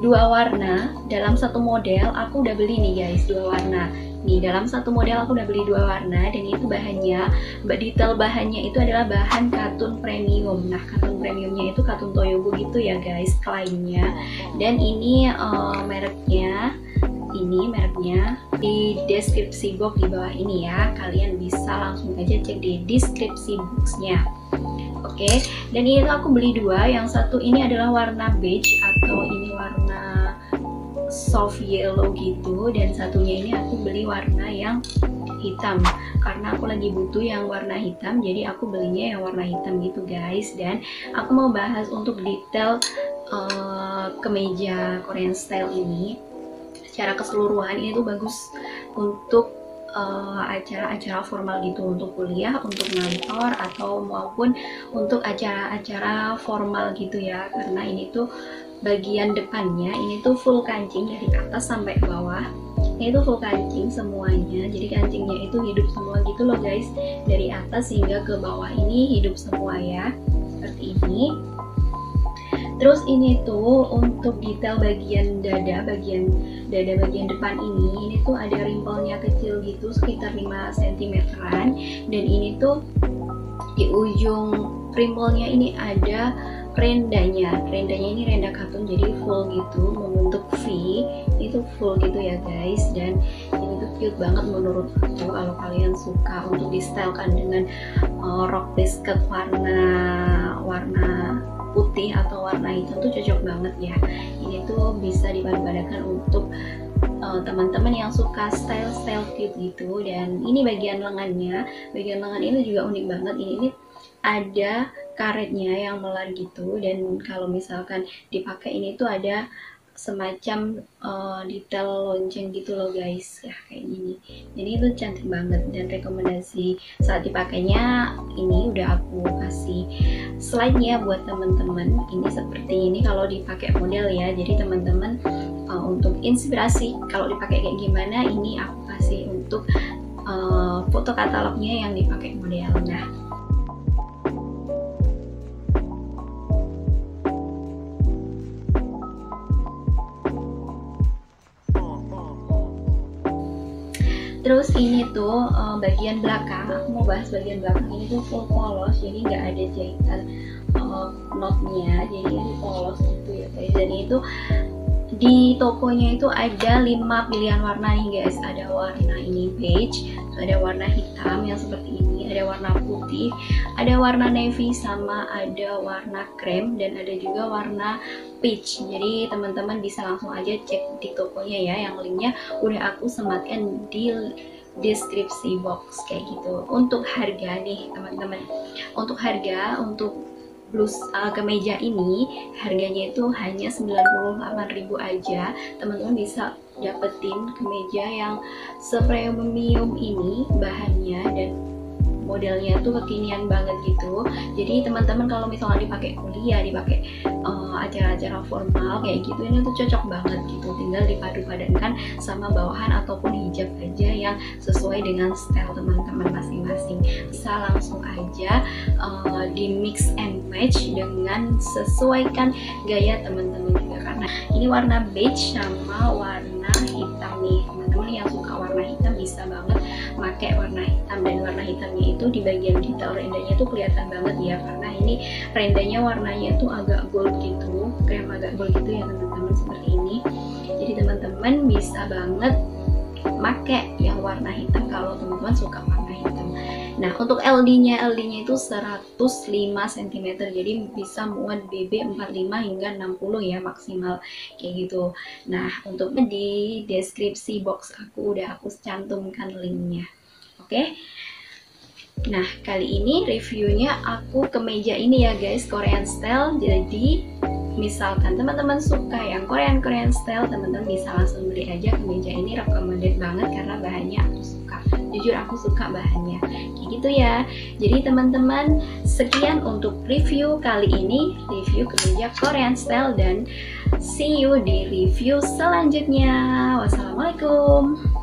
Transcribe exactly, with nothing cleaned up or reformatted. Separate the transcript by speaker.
Speaker 1: dua warna dalam satu model. Aku udah beli nih guys, dua warna nih dalam satu model. Aku udah beli dua warna, dan itu bahannya, detail bahannya itu adalah bahan katun premium. Nah, katun premiumnya itu katun Toyobo gitu ya guys, klaimnya. Dan ini uh, mereknya, ini mereknya di deskripsi box di bawah ini ya. Kalian bisa langsung aja cek di deskripsi boxnya. Oke, okay. Dan ini tuh aku beli dua. Yang satu ini adalah warna beige atau ini warna soft yellow gitu, dan satunya ini aku beli warna yang hitam karena aku lagi butuh yang warna hitam, jadi aku belinya yang warna hitam gitu guys. Dan aku mau bahas untuk detail uh, kemeja Korean style ini secara keseluruhan. Ini tuh bagus untuk acara-acara uh, formal gitu, untuk kuliah, untuk ngantor, atau maupun untuk acara-acara formal gitu ya. Karena ini tuh bagian depannya ini tuh full kancing dari atas sampai bawah. Ini tuh full kancing semuanya, jadi kancingnya itu hidup semua gitu loh guys, dari atas hingga ke bawah ini hidup semua ya, seperti ini. Terus ini tuh untuk detail bagian dada, bagian dada bagian depan ini, ini tuh ada rimpelnya kecil gitu sekitar lima sentimeteran, dan ini tuh di ujung rimpelnya ini ada rendanya. Rendanya ini renda katun, jadi full gitu, membentuk V, itu full gitu ya guys. Dan ini tuh cute banget menurut aku. Kalau kalian suka untuk di stylekan dengan uh, rok skirt warna warna putih atau warna hitam tuh cocok banget ya. Ini tuh bisa dipadu-padankan untuk uh, teman-teman yang suka style-style cute gitu. Dan ini bagian lengannya, bagian lengan ini juga unik banget. Ini, ini ada karetnya yang melar gitu, dan kalau misalkan dipakai ini tuh ada semacam uh, detail lonceng gitu loh guys ya, kayak gini. Jadi itu cantik banget, dan rekomendasi saat dipakainya ini udah aku kasih slide-nya buat teman-teman. Ini seperti ini kalau dipakai model ya, jadi teman-teman uh, untuk inspirasi kalau dipakai kayak gimana, ini aku kasih untuk uh, foto katalognya yang dipakai model. Nah, terus ini tuh uh, bagian belakang, aku mau bahas bagian belakang. Ini tuh full polos, jadi nggak ada jahitan uh, knotnya, jadi ini polos gitu ya guys. Dan itu di tokonya itu ada lima pilihan warna nih guys. Ada warna ini beige, ada warna hitam yang seperti ini, ada warna putih, ada warna navy, sama ada warna krem, dan ada juga warna peach. Jadi teman-teman bisa langsung aja cek di tokonya ya, yang linknya udah aku sematkan di deskripsi box kayak gitu. Untuk harga nih teman-teman, untuk harga untuk blus uh, kemeja ini harganya itu hanya sembilan puluh delapan ribu aja. Teman-teman bisa dapetin kemeja yang se-premium ini bahannya, dan modelnya tuh kekinian banget gitu. Jadi teman-teman kalau misalnya dipakai kuliah, dipakai uh, acara-acara formal kayak gitu, ini tuh cocok banget gitu. Tinggal dipadu-padankan sama bawahan ataupun hijab aja yang sesuai dengan style teman-teman masing-masing. Bisa langsung aja uh, di mix and match dengan sesuaikan gaya teman-teman juga, karena ini warna beige sama warna hitam nih. Teman-teman yang suka warna hitam bisa banget pakai warna hitam, dan warna hitamnya itu di bagian detail rendanya tuh kelihatan banget ya, karena ini rendanya warnanya tuh agak gold gitu, krem agak gold gitu ya teman-teman, seperti ini. Jadi teman-teman bisa banget pakai yang warna hitam kalau teman-teman suka warna hitam. Nah, untuk L D-nya, L D-nya itu seratus lima sentimeter, jadi bisa muat B B empat puluh lima hingga enam puluh ya maksimal kayak gitu. Nah, untuk di deskripsi box aku udah aku cantumkan linknya. Oke. Nah, kali ini reviewnya aku kemeja ini ya guys, Korean style. Jadi misalkan teman-teman suka yang Korean Korean style, teman-teman bisa langsung beli aja kemeja ini. Recommended banget karena bahannya aku suka, jujur aku suka bahannya kayak gitu ya. Jadi teman-teman, sekian untuk review kali ini, review kemeja Korean style, dan see you di review selanjutnya. Wassalamualaikum.